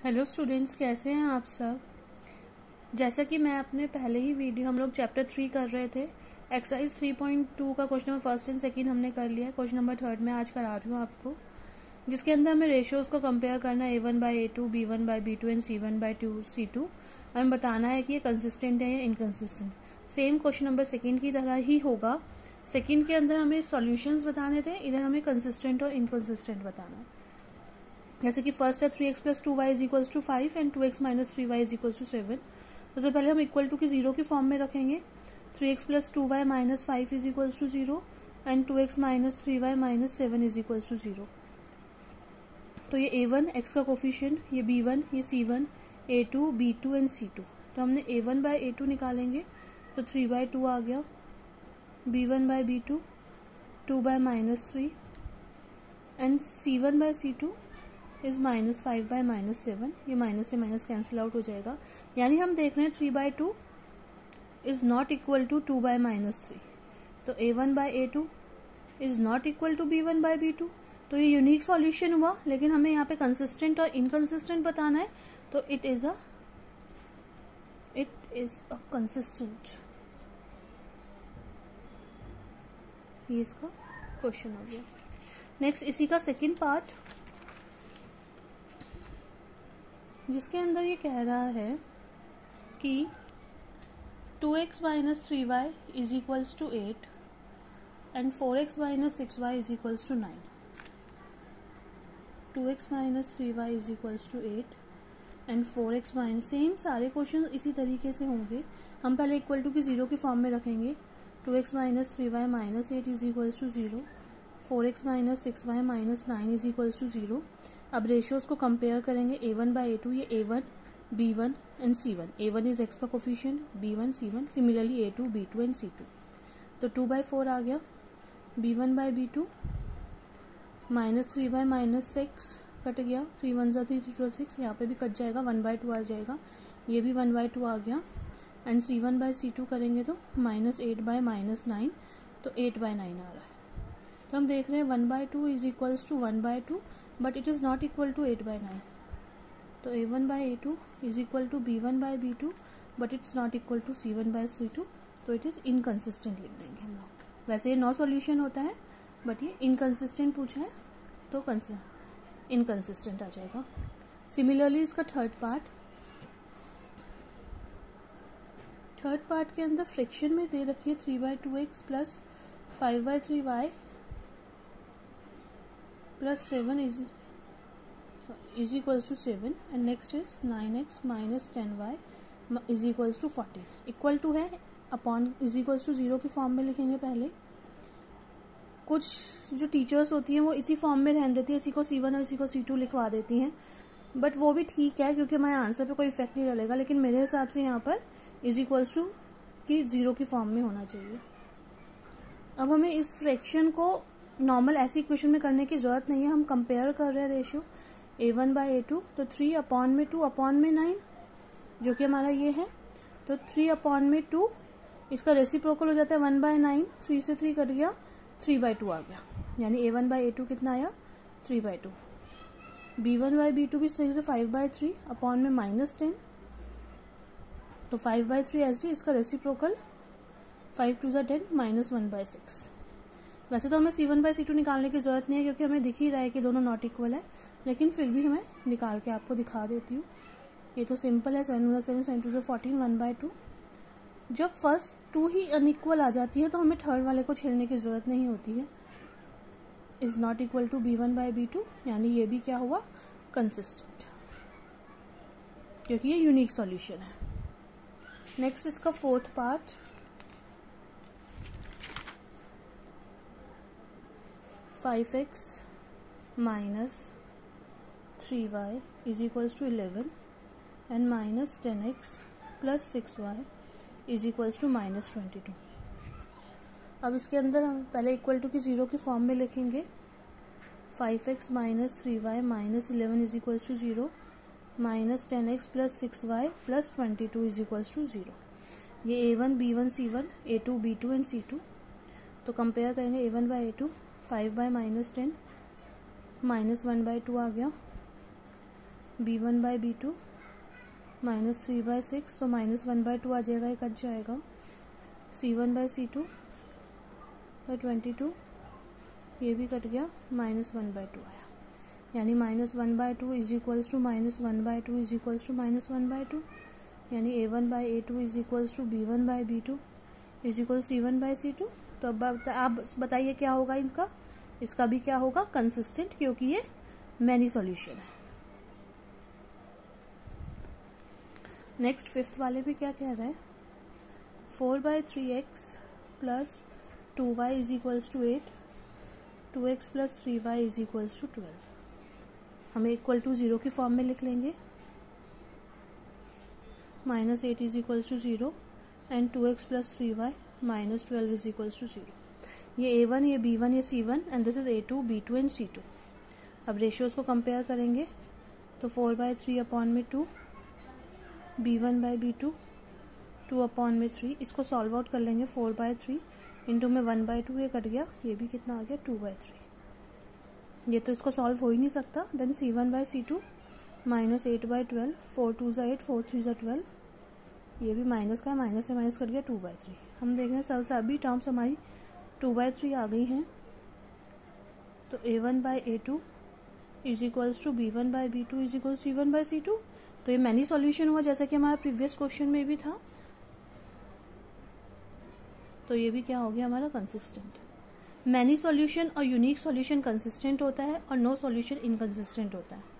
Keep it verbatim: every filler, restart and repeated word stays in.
Hello students, कैसे हैं आप सब। जैसा कि मैं अपने पहले ही वीडियो हम लोग चैप्टर थ्री कर रहे थे, एक्सरसाइज थ्री पॉइंट टू का question number first and second हमने कर लिया है। क्वेश्चन नंबर थर्ड में आज करा रही हूँ आपको, जिसके अंदर हमें रेशियोज को कंपेयर करना है A one by A two, B one by B two and C one by two C two. हमें बताना है कि ये कंसिस्टेंट है या inconsistent. Same question number second की तरह ही होगा। सेकेंड के अंदर हमें सॉल्यूशंस बताने थे, इधर हमें कंसिस्टेंट और इनकंसिस्टेंट बताना है। जैसे कि फर्स्ट है three x plus two y is equals to five and two x minus three y is equals to seven. सबसे पहले हम इक्वल टू की जीरो की फॉर्म में रखेंगे। Three x plus two y minus five is equals to zero and two x minus three y minus seven is equals to zero. तो ये ए one x का कोफिशिएंट, ये बी वन, ये C one, A two, B two and C two. तो हमने A one by A two निकालेंगे तो three by two आ गया, B one by B two two by minus three and C one by C two is minus five by minus seven. ये minus से minus cancel out हो जाएगा, यानी हम देख रहे हैं three by two is not equal to two by minus three. तो ए one bye A two is not equal to B one by B two. तो ये यूनिक सॉल्यूशन हुआ, लेकिन हमें यहाँ पे कंसिस्टेंट और इनकंसिस्टेंट बताना है। तो it is a it is a consistent. ये इसका क्वेश्चन हो गया। नेक्स्ट इसी का सेकेंड पार्ट, जिसके अंदर ये कह रहा है कि two x minus three y is equals to eight and four x minus six y is equals to nine. Two x minus three y is equals to eight and four x minus, same सारे question इसी तरीके से होंगे। हम पहले equal to की zero की form में रखेंगे। Two x minus three y minus eight is equals to zero, four x minus six y minus nine is equals to zero. अब रेशियोज को कंपेयर करेंगे A one by A two, ये ए one, B one and C one. A one is x का coefficient, B one, C one, similarly A two, B two and C two. तो two by four आ गया, B one by B two minus three by minus six cut गया, three one ज़ा three, three two six, यहाँ पे भी cut जाएगा, one by two आ जाएगा, ये भी वन बाई टू आ गया। And C one by C two करेंगे तो minus eight by minus nine, तो एट बाई नाइन आ रहा है। तो हम देख रहे हैं one by two is equals to one by two, but it is not equal to eight by nine. तो ए one by A two is equal to B one by B two, but it's not equal to C one by C two. तो it is inconsistent लिख देंगे हम लोग। वैसे ये no solution होता है, बट ये इनकन्सिस्टेंट पूछा है तो इनकन्सिस्टेंट आ जाएगा। सिमिलरली इसका थर्ड पार्ट, थर्ड पार्ट के अंदर फ्रैक्शन में दे रखी है three by two x plus five by three y plus seven is is equals to seven and next is nine x minus ten y is equals to fourteen. Equal to है upon is equals to zero की form में लिखेंगे पहले। कुछ जो teachers होती हैं वो इसी फॉर्म में रहने देती है, इसी को सी वन और इसी को सी टू लिखवा देती हैं, बट वो भी ठीक है क्योंकि हमारे आंसर पे कोई इफेक्ट नहीं डालेगा। लेकिन मेरे हिसाब से यहाँ पर इज इक्वल्स टू की जीरो की फॉर्म में होना चाहिए। अब हमें इस फ्रैक्शन को नॉर्मल ऐसी इक्वेशन में करने की जरूरत नहीं है, हम कंपेयर कर रहे हैं ratio A one by A two. तो थ्री अपॉन में टू अपॉन में नाइन, जो कि हमारा ये है। तो थ्री अपॉन में टू, इसका रेसिप्रोकल हो जाता है वन बाय नाइन, थ्री से थ्री कट गया, थ्री बाई टू आ गया, यानी ए वन बाई ए टू कितना आया, three by two. B one by B two भी सही से फाइव बाई थ्री अपॉन में माइनस टेन, तो फाइव बाई थ्री ऐसे, इसका रेसिप्रोकल फाइव टू ज़ा ten minus one by six. वैसे तो हमें C one by C two निकालने की जरूरत नहीं है क्योंकि हमें दिख ही रहा है कि दोनों नॉट इक्वल है, लेकिन फिर भी हमें निकाल के आपको दिखा देती हूँ। ये तो सिंपल है, seven one seven, seven two ज़ा फोर्टीन, वन बाई टू। जब फर्स्ट टू ही अनइक्वल आ जाती है तो हमें थर्ड वाले को छेड़ने की जरूरत नहीं होती है। Is not equal to B one by B two, यानी ये भी क्या हुआ, कंसिस्टेंट, क्योंकि ये यूनिक सॉल्यूशन है। नेक्स्ट इसका fourth part, five x minus three y is equals to eleven and minus ten x plus six y is equals to minus twenty two. अब इसके अंदर हम पहले इक्वल टू की जीरो की फॉर्म में लिखेंगे। Five x minus three y minus eleven is equals to zero, minus ten x plus six y plus twenty two is equals to zero. ये ए one, B one, C one, A two, B two and C two. तो compare करेंगे A one by A two, five by minus ten minus one by two आ गया, B one by B two minus three by six, तो minus one by two आ जाएगा, ये cut जाएगा। C one by C two by twenty two, ये भी cut गया, माइनस वन बाई टू आया। यानी minus one by two is equals to minus one by two is equals to minus one by two, यानी ए one by A two is equals to B one by B two is equal c one by C two. तो अब आप बताइए क्या होगा इसका, इसका भी क्या होगा, कंसिस्टेंट, क्योंकि ये मैनी सॉल्यूशन है। नेक्स्ट फिफ्थ वाले भी क्या कह रहा है, four by three x plus two y is equals to eight, two x plus three y is equals to twelve. हमें इक्वल टू जीरो की फॉर्म में लिख लेंगे, minus eight is equals to zero and two x plus three y minus twelve is equals to zero. ये ए one, ये B one, ये C one and this is a two, B two and C two. अब ratios को compare करेंगे तो four by three upon में two, B one by B two, two upon में three. इसको सॉल्व आउट कर लेंगे, फोर बाई थ्री इंटू में वन बाई टू, ये कट गया, ये भी कितना आ गया, टू बाई थ्री। ये तो इसको सॉल्व हो ही नहीं सकता। Then c one by C two minus eight by twelve, four two ज़ा एट, फोर थ्री ज़ा ट्वेल्व, ये भी माइनस का है, माइनस से माइनस कट गया, टू बाई थ्री। हम देख रहे हैं सब सभी टर्म्स हमारी टू बाई थ्री आ गई हैं। तो ए one by A two is equals to B one by B two is equal c one by C two. तो ये मैनी सॉल्यूशन हुआ, जैसा कि हमारा प्रीवियस क्वेश्चन में भी था। तो ये भी क्या हो गया हमारा, कंसिस्टेंट। मैनी सॉल्यूशन और यूनिक सॉल्यूशन कंसिस्टेंट होता है और नो सॉल्यूशन इनकंसिस्टेंट होता है।